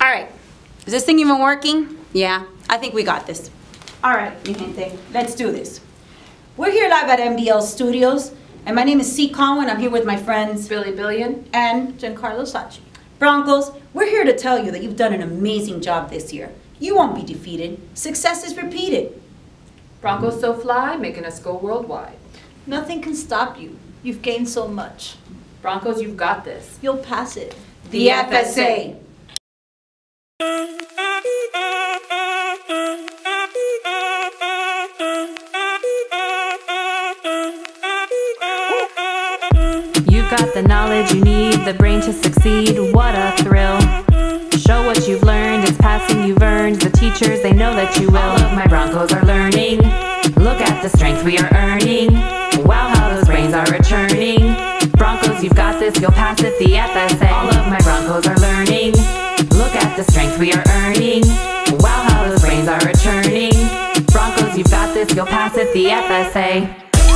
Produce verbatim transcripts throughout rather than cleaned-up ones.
right. Is this thing even working? Yeah, I think we got this. All right, mi gente, let's do this. We're here live at M B L Studios, and my name is C. Conwin. I'm here with my friends Billy Billion and Giancarlo Sacchi. Broncos. We're here to tell you that you've done an amazing job this year. You won't be defeated. Success is repeated. Broncos so fly, making us go worldwide. Nothing can stop you. You've gained so much. Broncos, you've got this. You'll pass it. The F S A. You've got the knowledge you need, the brain to succeed. What a thrill. Show what you've learned, it's passing you've earned. The teachers, they know that you will. All of my Broncos are learning. Look at the strength we are earning. Wow, how those brains are returning. Broncos, you've got this, you'll pass it, the F S A. All of my Broncos are learning. Look at the strength we are earning. Wow, how those brains are returning. Broncos, you've got this, you'll pass it, the F S A.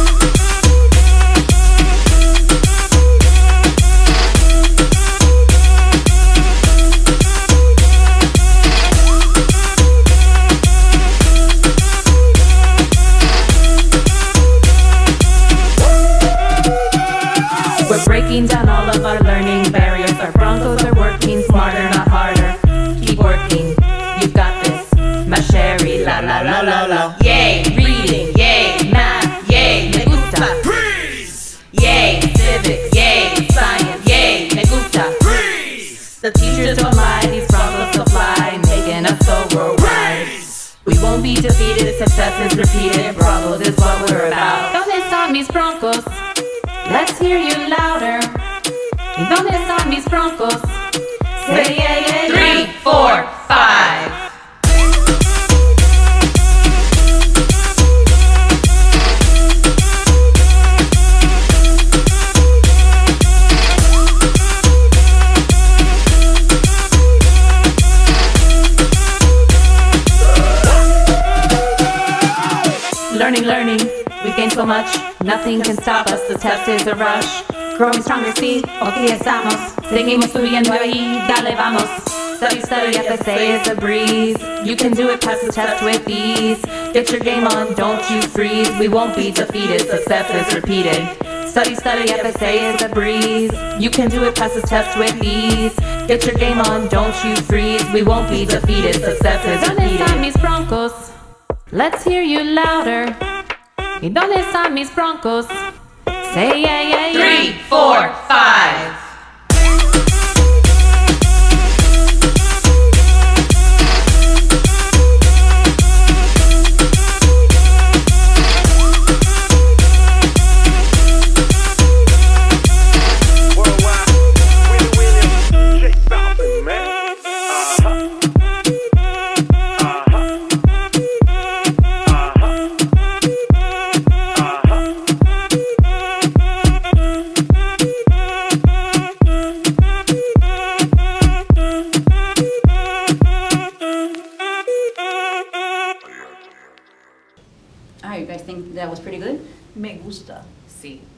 We're breaking down all of our learning barriers. Our Broncos are working smarter, not harder. Keep working, you've got this. My Sherry, la la la la la. Yay, reading, yay, math, yay, me gusta. Freeze! Yay, civics, yay, science, yay, me gusta. Freeze! The teachers don't lie, these Broncos will fly, making us go worldwide. We won't be defeated, success is repeated. Broncos is what we're about. ¿Dónde están mis Broncos? Let's hear you louder. ¿Y dónde están mis Broncos? Say yeah, yeah, yeah. Three, four, five. Learning, learning, we've gained so much, nothing can stop us, the test is a rush. Growing stronger, sí, aquí estamos, seguimos subiendo ahí, dale vamos. Study, study, F S A is a breeze, you can do it, pass the test with ease. Get your game on, don't you freeze, we won't be defeated, success is repeated. Study, study, F S A is a breeze, you can do it, pass the test with ease. Get your game on, don't you freeze, we won't be defeated, success is repeated. ¿Dónde están mis Broncos? Let's hear you louder. ¿Y dónde están mis Broncos? Say yeah, yeah, yeah. Three, four, five. All right, you guys think that was pretty good? Me gusta. Sí.